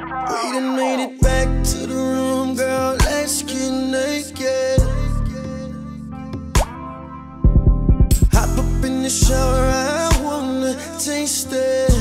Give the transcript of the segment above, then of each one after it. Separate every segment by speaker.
Speaker 1: We done made it back to the room, girl, let's get naked. Hop up in the shower, I wanna taste it.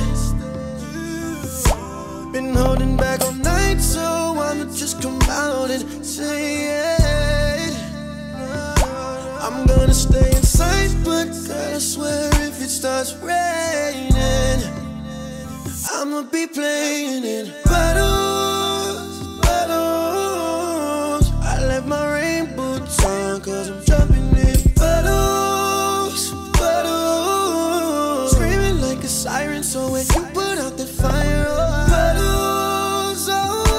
Speaker 1: Been holding back all night, so I'ma just come out and say it. I'm gonna stay inside, but girl, I swear if it starts raining, I'ma be playing in bottles, bottles. I left my rain boots on, cause I'm jumping in bottles, bottles. Screaming like a siren, so when you put out the fire, oh, bottles,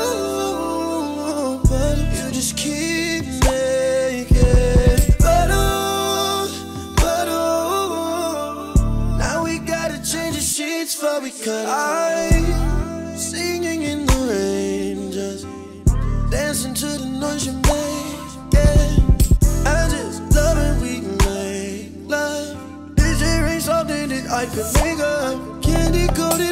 Speaker 1: oh, bottles. You just keep making bottles, bottles. Now we gotta change the sheets before we cut off. Singing in the rain, just dancing to the noise you make, yeah. I just love when we make love. DJ rain something that I could make up. Candy-coated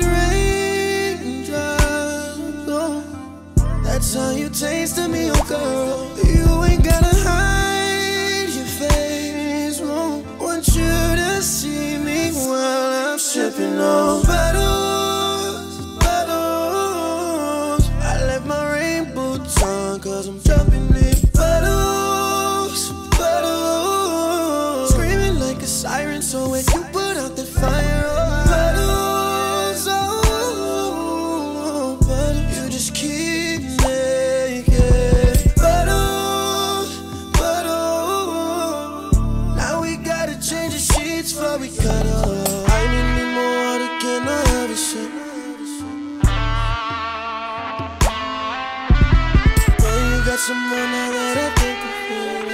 Speaker 1: raindrops, oh. That's how you taste me, oh girl. You ain't gotta hide your face, oh. Want you to see me while I'm sipping on bottles, bottles. I left my rain boots on, cause I'm jumping in bottles, bottles. Screaming like a siren, so when you put out the fire, oh, bottles, oh, bottles. You just keep making bottles, bottles. Now we gotta change the sheets before we cut off. I need me more water, can I have a sip? Girl, you got some more now that I think of it.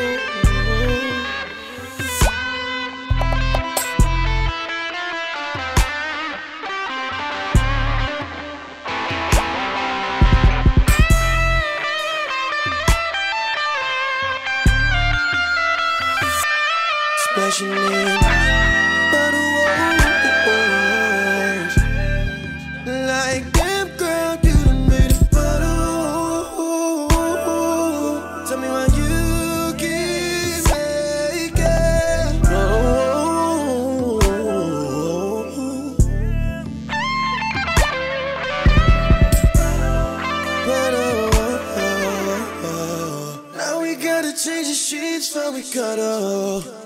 Speaker 1: Splashing in bottles, like damn girl, you done made it bottle. Tell me why you keep making Now we gotta change the sheets before we cut off.